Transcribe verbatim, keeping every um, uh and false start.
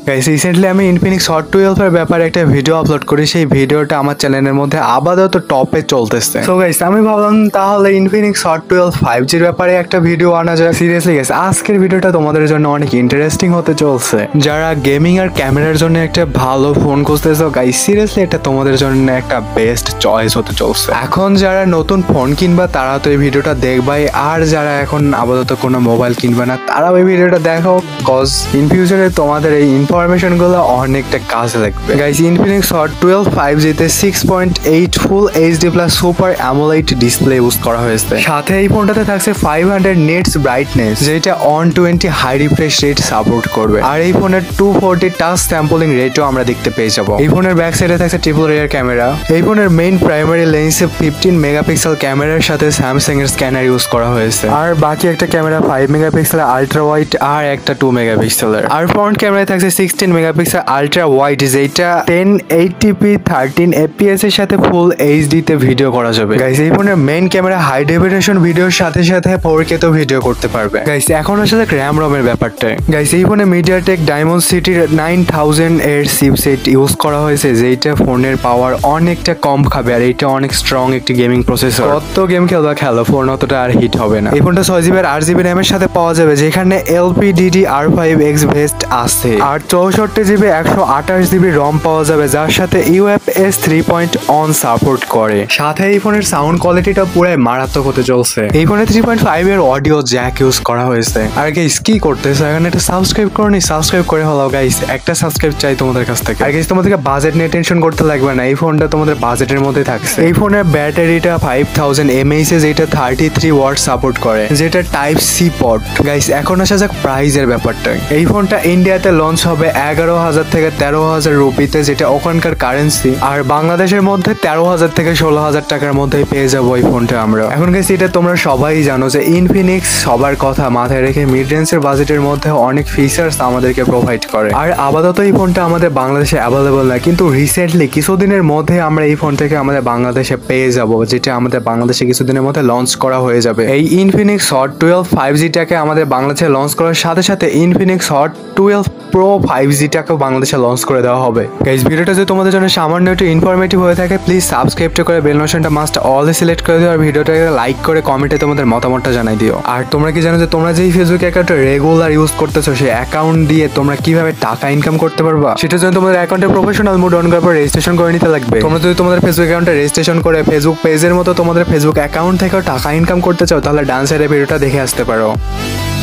Guys recently আমি Infinix Hot twelve এর ব্যাপারে একটা ভিডিও আপলোড করি, সেই ভিডিওটা আমার চ্যানেলের মধ্যে আপাতত টপে চলতেছে। সো গাইস আমি ভাবলাম তাহলে ইনফিনিক্স হট টুয়েলভ ফাইভ জির ব্যাপারে একটা ভিডিও আনা যায়। সিরিয়াসলি গাইস আজকের ভিডিওটা তোমাদের জন্য অনেক ইন্টারেস্টিং হতে চলছে। যারা গেমিং আর ক্যামেরার জন্য একটা ভালো ফোন খুঁজতেছো গাইস, সিরিয়াসলি এটা তোমাদের জন্য একটা বেস্ট চয়েস হতে চলছে। এখন যারা নতুন ফোন কিনবা তারা তো এই ভিডিওটা দেখবাই, আর যারা এখন আপাতত কোনো মোবাইল কিনবে না তারাও এই ভিডিওটা দেখো, কজ ইন ফিউচারে তোমাদের এই ইনফরমেশন গুলো অনেকটা কাজে লাগবে। Guys Infinix Hot twelve five G তে six point eight full HD plus super AMOLED display use করা হয়েছে। সাথে এই ফোনটাতে থাকছে ফাইভ হান্ড্রেড নিটস ব্রাইটনেস, যেটা one twenty high refresh rate support করবে। আর এই ফোনের টু ফোরটি টাচ স্যাম্পলিং রেটও আমরা দেখতে পেয়ে যাবো। এই ফোনের ব্যাক সাইডে থাকছে ট্রিপল রিয়ার ক্যামেরা। এই ফোনের মেইন প্রাইমারি লেন্সে ফিফটিন মেগাপিক্সেল ক্যামেরার সাথে স্যামসাং এর স্ক্যানার ইউজ করা হয়েছে। আর বাকি একটা camera five megapixel ultra wide আর একটা টু মেগাপিক্সেলের। আর ফ্রন্ট ক্যামেরায় থাকছে সিক্সটিন মেগাপিক্সেল আলট্রা ওয়াইড, যেটা ten eighty P thirteen FPS এর সাথে ফুল এইচডি তে ভিডিও করা যাবে। গাইস এই ফোনের মেইন ক্যামেরা হাই ডেফিনেশন ভিডিওর সাথে সাথে ফোর কে তো ভিডিও করতে পারবে। গাইস এখন আসলে র্যাম রমের ব্যাপারটা। গাইস এই ফোনে MediaTek Dimensity nine thousand এর চিপসেট ইউজ করা হয়েছে, যেটা ফোনের পাওয়ার অনেকটা কম খাবে। আর এটা অনেক স্ট্রং একটি গেমিং প্রসেসর। কত গেম খেলবা খেলো, ফোন অতটা আর হিট হবে না। এই ফোনটা ছয় জিবি আর আট জিবি র্যামের সাথে পাওয়া যাবে, যেখানে এলপিডিডি আর ফাইভ এক্স ভেস্ট আছে। আর চৌষট্টি জিবি একশো আঠাশ জিবি রম পাওয়া যাবে, যার সাথে UFS three point one support করে। সাথে এই ফোনের সাউন্ড কোয়ালিটিটা পুরাই মারাত্মক হতে চলছে। এই ফোনে থ্রি পয়েন্ট ফাইভ এর অডিও জ্যাক ইউজ করা হয়েছে। আর গাইস কি করতেছে এখানে, একটা সাবস্ক্রাইব করনি, সাবস্ক্রাইব করে হলো গাইস, একটা সাবস্ক্রাইব চাই তোমাদের কাছ থেকে। আর গাইস তোমাদেরকে বাজেট নিয়ে টেনশন করতে লাগবে না, এই ফোনটা তোমাদের বাজেটের মধ্যে থাকছে। এই ফোনের ব্যাটারিটা ফাইভ থাউজেন্ড এমএইচ এ, যেটা থার্টি থ্রি ওয়াট সাপোর্ট করে, যেটা টাইপ সি পোর্ট। গাইস এখন আসা যাক প্রাইজের ব্যাপারটা। এই ফোনটা ইন্ডিয়াতে লঞ্চ হবে এগারো হাজার থেকে তেরো হাজার রুপিতে, যেটা ওখানকার কারেন্সি। আর বাংলাদেশের মধ্যে তেরো হাজার থেকে ষোলো হাজার টাকার মধ্যে পেয়ে যাবো এই ফোনটা আমরা। এখন গাইস এটা তোমরা সবাই জানো যে ইনফিনিক্স সবার কথা মাথায় রেখে মিড রেঞ্জের বাজেটের মধ্যে অনেক ফিচার্স আমাদেরকে প্রোভাইড করে। আর আপাতত এই ফোনটা আমাদের বাংলাদেশে অ্যাভেলেবল না, কিন্তু রিসেন্টলি কিছুদিনের মধ্যে আমরা এই ফোনটাকে আমাদের বাংলাদেশে পেয়ে যাব, যেটা আমাদের বাংলাদেশে কিছুদিনের মধ্যে লঞ্চ করা হয়ে যাবে। এই ইনফিনিক্স হট টুয়েলভ ফাইভ জিটাকে আমাদের বাংলাদেশে লঞ্চ করার সাথে সাথে Infinix Hot twelve pro five জিটাকেও বাংলাদেশে লঞ্চ করে দেওয়া হবে। গাইস ভিডিওটা যদি তোমাদের জন্য সামান্য একটু ইনফরমেটিভ হয়ে থাকে, প্লিজ সাবস্ক্রাইবটা করে বেল নোটিফিকেশনটা মাস্ট অল সিলেক্ট করে দিও। আর ভিডিওটাকে লাইক করে কমেন্টে তোমাদের মতামতটা জানাই দিও। আর তোমরা কি জানো যে তোমরা যেই ফেসবুক অ্যাকাউন্টটা রেগুলার ইউজ করতেছো, সেই অ্যাকাউন্ট দিয়ে তোমরা কিভাবে টাকা ইনকাম করতে পারবা, সেটার জন্য তোমাদের অ্যাকাউন্টে প্রফেশনাল মোড অন করার পর রেজিস্ট্রেশন করে নিতে লাগবে। তোমরা যদি তোমাদের ফেসবুক অ্যাকাউন্টে রেজিস্ট্রেশন করে ফেসবুক পেজের মতো তোমাদের ফেসবুক অ্যাকাউন্ট থেকেও টাকা ইনকাম করতে চাও, তাহলে ডান সাইডে ভিডিওটা দেখে আসতে পারো।